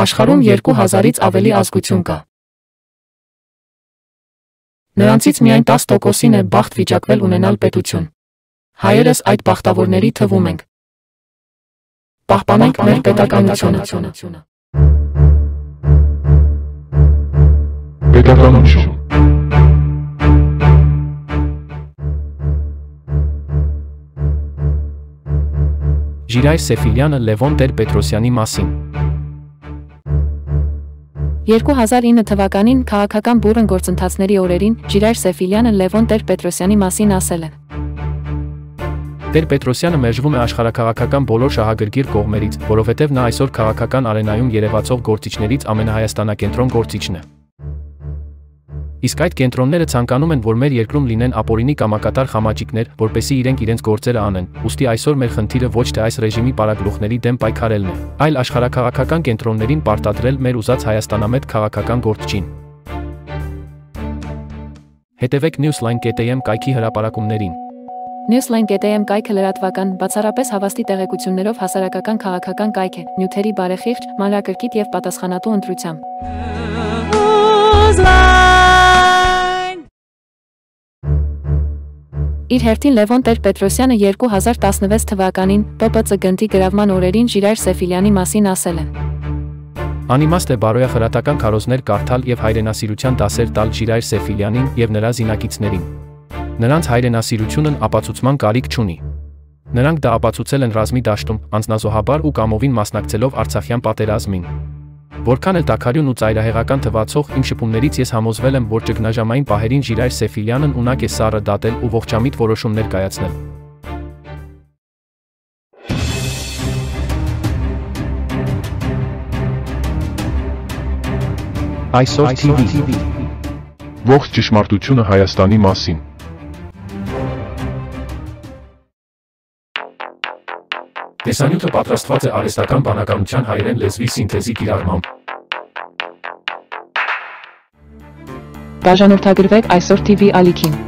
Աշխարհում 2000-ից ավելի ազգություն կա։ Նրանցից միայն 10%-ին է բախտ վիճակվել ունենալ պետություն։ Հայերս այդ բախտավորների թվում ենք։ Պահպանենք մեր պետականությունը։ Պետականություն։ Ժիրայր Սեֆիլյանը Լևոն Տեր-Պետրոսյանի մասին։ 2009 թվականին քաղաքական բուռն գործընթացների օրերին Ժիրայր Սեֆիլյանը Լևոն Տեր-Պետրոսյանի մասին ասել է. Տեր-Պետրոսյանը մերժվում է աշխարհաքաղաքական բոլոր շահագրգիռ կողմերից, որովհետև նա այսօր քաղաքական արենայում երևացող գործիչներից ամենահայաստանակենտրոն գործիչն է։ Իսկ այդ կենտրոնները ցանկանում են, որ մեր երկրում լինեն ապօրինի կամակատար խամաճիկներ, որպեսզի իրենք իրենց գործերը անեն, ուստի այսօր մեր խնդիրը ոչ թե այս ռեժիմի պարագլուխների դեմ պայքարելն է, այլ աշխարհաքաղաքական կենտրոններին պարտադրել մեր ուզած հայաստանամետ քաղաքական գործչին։ Հետևեք newsline.am կայքի հրապարակումներին։ Newsline.am կայքը լրատվական, բացառապես հավաստի տեղեկություններով հասարակական քաղաքական կայք է, նյութերի բարեխիղճ, մանրակրկիտ և պատասխանատու ընտրությամբ։ Իր հերթին Լևոն Տեր-Պետրոսյանը 2016 թվականին ՊՊՑ գնդի գրավման օրերին Ժիրայր Սեֆիլյանի մասին ասել է. Անիմաստ է բարոյախրատական քարոզներ կարդալ և հայրենասիրության դասեր տալ Ժիրայր Սեֆիլյանին և նրա զինակիցներին։ Նրանց հայրենասիրությունն ապացուցման կարիք չունի։ Նրանք դա ապացուցել են ռազմի դաշտում, անձնազոհաբար ու կամովին մասնակցելով Արցախյան պատերազմին։ Որքան էլ տաքարյուն ու ծայրահեղական թվացող իմ շփումներից ես համոզվել եմ, որ ճգնաժամային պահերին Ժիրայր Սեֆիլյանն ունակ է սառը դատել ու ողջամիտ որոշումներ կայացնել։ Այսօր TV։ Ողջ ճշմարտությունը Հայաստանի մասին։ Տեսանյութը պատրաստված է արհեստական բանականության հայերեն լեզվի սինթեզի կիրառմամբ։ Բաժանորդագրվեք այսօր TV ալիքին։